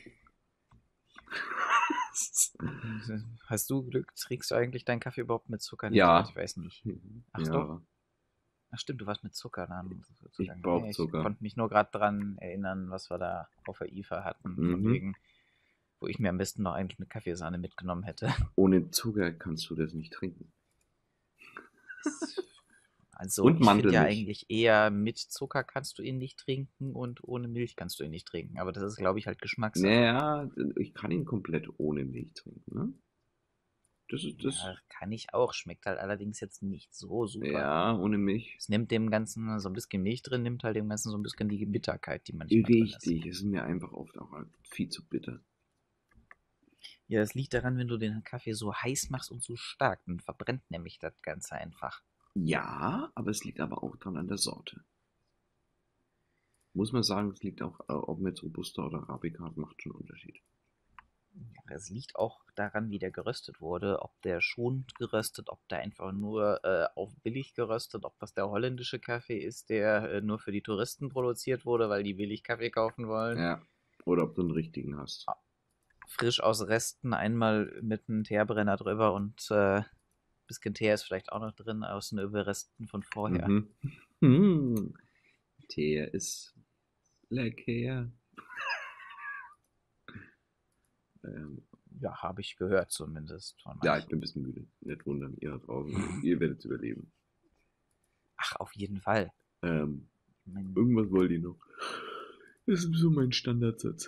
Hast du Glück, trinkst du eigentlich deinen Kaffee überhaupt mit Zucker? Ja. Ich weiß nicht. Ach ja. doch. Ach stimmt, du warst mit Zucker dann. Ich brauch Nee, Zucker. Ich konnte mich nur gerade dran erinnern, was wir da auf der I F A hatten, von Mhm. wegen, wo ich mir am besten noch eigentlich eine Kaffeesahne mitgenommen hätte. Ohne Zucker kannst du das nicht trinken. Also Und ich finde ja Mandelmilch. eigentlich eher mit Zucker kannst du ihn nicht trinken und ohne Milch kannst du ihn nicht trinken. Aber das ist, glaube ich, halt Geschmackssache. Naja, ich kann ihn komplett ohne Milch trinken, ne? Das ist das, Ja, kann ich auch. Schmeckt halt allerdings jetzt nicht so super. ja, ohne Milch. Es nimmt dem Ganzen so ein bisschen Milch drin, nimmt halt dem Ganzen so ein bisschen die Bitterkeit, die manchmal drin ist. Richtig, es ist mir einfach oft auch halt viel zu bitter. Ja, das liegt daran, wenn du den Kaffee so heiß machst und so stark, dann verbrennt nämlich das Ganze einfach. Ja, aber es liegt aber auch dran an der Sorte. Muss man sagen, es liegt auch, äh, ob man jetzt Robusta oder Arabica hat, macht schon einen Unterschied. Ja, es liegt auch daran, wie der geröstet wurde, ob der schonend geröstet, ob der einfach nur äh, auf billig geröstet, ob das der holländische Kaffee ist, der äh, nur für die Touristen produziert wurde, weil die billig Kaffee kaufen wollen. Ja, oder ob du einen richtigen hast. Frisch aus Resten, einmal mit einem Teerbrenner drüber und äh, bisschen Teer ist vielleicht auch noch drin aus den Überresten von vorher. Mhm. Hm. Tee ist lecker. Ähm, Ja, habe ich gehört zumindest von ja, ich manchen. bin ein bisschen müde. Nicht wundern, ihr da draußen. Ihr werdet es überleben. Ach, auf jeden Fall. Ähm, Ich mein, irgendwas wollte ich noch. Das ist so mein Standardsatz.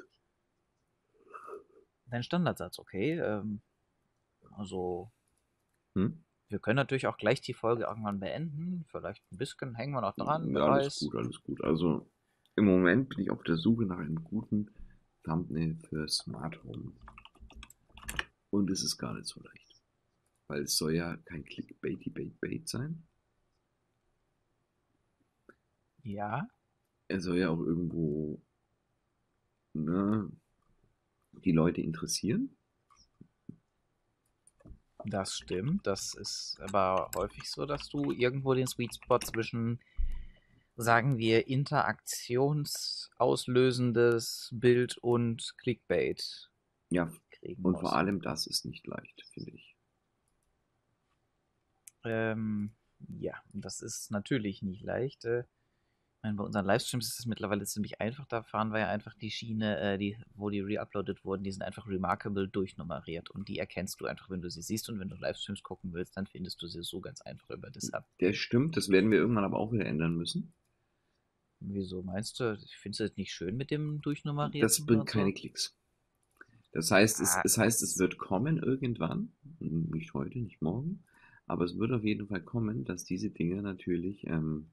dein Standardsatz, okay. Ähm, also, Hm? wir können natürlich auch gleich die Folge irgendwann beenden. Vielleicht ein bisschen hängen wir noch dran, wer Ja, alles weiß. gut, alles gut. Also im Moment bin ich auf der Suche nach einem guten Thumbnail für Smart Home. Und es ist gar nicht so leicht. Weil es soll ja kein Clickbaity Bait Bait sein. Ja, Er soll ja auch irgendwo, ne, die Leute interessieren. das stimmt. Das ist aber häufig so, dass du irgendwo den Sweet Spot zwischen, sagen wir, interaktionsauslösendes Bild und Clickbait Ja, kriegen und vor musst. allem das ist nicht leicht, finde ich. Ähm, ja, das ist natürlich nicht leicht. Äh, ich meine, bei unseren Livestreams ist es mittlerweile ziemlich einfach. Da fahren wir ja einfach die Schiene, äh, die, wo die reuploadet wurden, die sind einfach remarkable durchnummeriert. Und die erkennst du einfach, wenn du sie siehst. Und wenn du Livestreams gucken willst, dann findest du sie so ganz einfach über das Hub. Der stimmt, das werden wir irgendwann aber auch wieder ändern müssen. Wieso meinst du? Findest du das nicht schön mit dem Das Durchnummerierten bringt und keine so? Klicks. Das heißt, es, Ah, es heißt, es wird kommen irgendwann. Nicht heute, nicht morgen. Aber es wird auf jeden Fall kommen, dass diese Dinge natürlich ähm,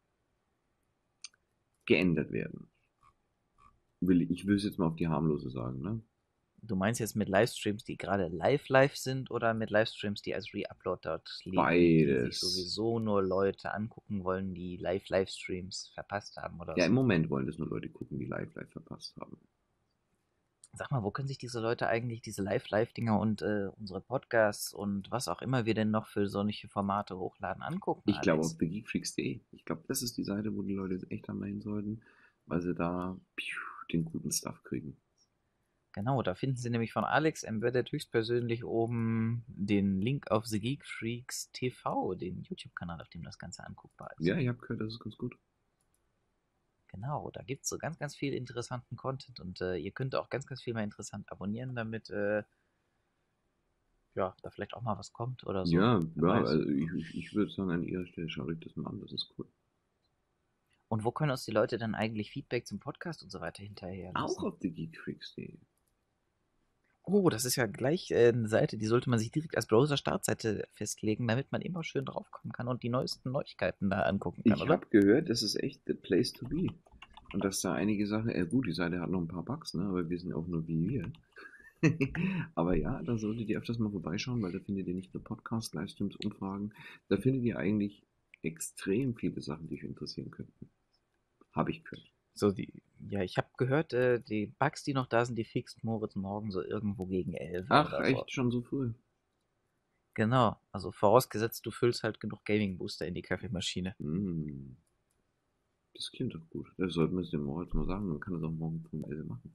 geändert werden. Will, ich will es jetzt mal auf die harmlose sagen, ne? du meinst jetzt mit Livestreams, die gerade live live sind oder mit Livestreams, die als Reupload dort liegen, die sich Beides. sowieso nur Leute angucken wollen, die live Livestreams verpasst haben oder Ja, im so? Moment wollen das nur Leute gucken, die live live verpasst haben. Sag mal, wo können sich diese Leute eigentlich diese Live-Live-Dinger und äh, unsere Podcasts und was auch immer wir denn noch für solche Formate hochladen angucken, Ich glaube auf Alex? the geek freaks punkt de. Ich glaube, das ist die Seite, wo die Leute jetzt echt einmal hin sollten, weil sie da piu, den guten Stuff kriegen. Genau, da finden Sie nämlich von Alex Embedded höchstpersönlich oben den Link auf The Geek Freaks T V, den YouTube-Kanal, auf dem das Ganze anguckbar ist. Ja, ich habe gehört, das ist ganz gut. Genau, da gibt es so ganz, ganz viel interessanten Content und äh, ihr könnt auch ganz, ganz viel mal interessant abonnieren, damit äh, ja, da vielleicht auch mal was kommt oder so. Ja, Wer ja, weiß. also ich, ich, ich würde sagen, an ihrer Stelle schaut euch das mal an, das ist cool. Und wo können uns die Leute dann eigentlich Feedback zum Podcast und so weiter hinterher Auch lassen? auf the geek freaks punkt de. Oh, das ist ja gleich äh, eine Seite, die sollte man sich direkt als Browser-Startseite festlegen, damit man immer schön draufkommen kann und die neuesten Neuigkeiten da angucken kann, Ich oder? habe gehört, das ist echt the place to be. Und dass da einige Sachen, äh gut, die Seite hat noch ein paar Bugs, ne, aber wir sind auch nur wie wir. Aber ja, da solltet ihr öfters mal vorbeischauen, weil da findet ihr nicht nur Podcasts, Livestreams, Umfragen, da findet ihr eigentlich extrem viele Sachen, die euch interessieren könnten. Habe ich gehört. So, die, ja, ich habe gehört, äh, die Bugs, die noch da sind, die fixt Moritz morgen so irgendwo gegen elf Ach, oder so. echt schon so früh? Genau, also vorausgesetzt, du füllst halt genug Gaming-Booster in die Kaffeemaschine. Hm, das klingt doch gut. Das sollten wir es dem Moritz mal sagen, dann kann er es auch morgen um elf machen.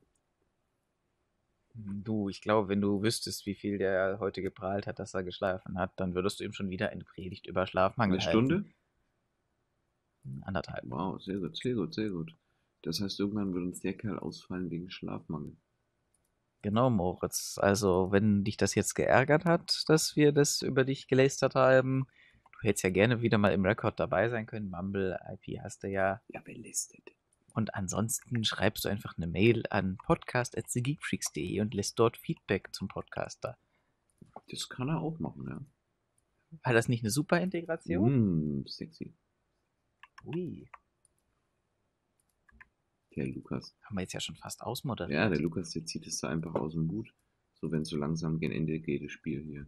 Du, ich glaube, wenn du wüsstest, wie viel der heute geprahlt hat, dass er geschlafen hat, dann würdest du ihm schon wieder eine Predigt über Eine Schlafmangel halten. Stunde? Anderthalb. Wow, sehr gut, sehr gut, sehr gut. Das heißt, irgendwann wird uns der Kerl ausfallen wegen Schlafmangel. Genau, Moritz. Also, wenn dich das jetzt geärgert hat, dass wir das über dich gelästert haben, du hättest ja gerne wieder mal im Rekord dabei sein können. Mumble I P hast du ja. Ja, belistet. Und ansonsten schreibst du einfach eine Mail an podcast at thegeekfreaks punkt de und lässt dort Feedback zum Podcast da. Das kann er auch machen, ja. War das nicht eine super Integration? Mm, sexy. Ui. Der Lukas. Haben wir jetzt ja schon fast ausmoderiert. Ja, der Lukas, der zieht es da einfach aus dem Hut. So, wenn es so langsam gegen Ende geht, das Spiel hier.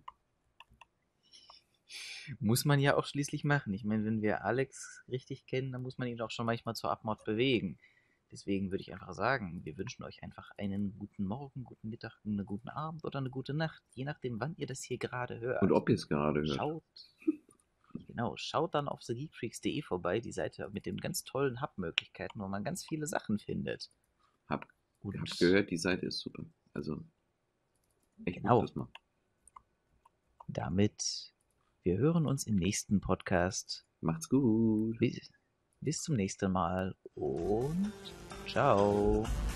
Muss man ja auch schließlich machen. Ich meine, wenn wir Alex richtig kennen, dann muss man ihn auch schon manchmal zur Abmord bewegen. Deswegen würde ich einfach sagen, wir wünschen euch einfach einen guten Morgen, guten Mittag, einen guten Abend oder eine gute Nacht. Je nachdem, wann ihr das hier gerade hört. Und ob ihr es gerade hört. Schaut, genau, schaut dann auf thegeekfreaks punkt de vorbei, die Seite mit den ganz tollen Hub-Möglichkeiten, wo man ganz viele Sachen findet. Hab, Und hab gehört, die Seite ist super. Also, echt genau. gut das mal. Damit, wir hören uns im nächsten Podcast. Macht's gut. Bis, bis zum nächsten Mal und ciao.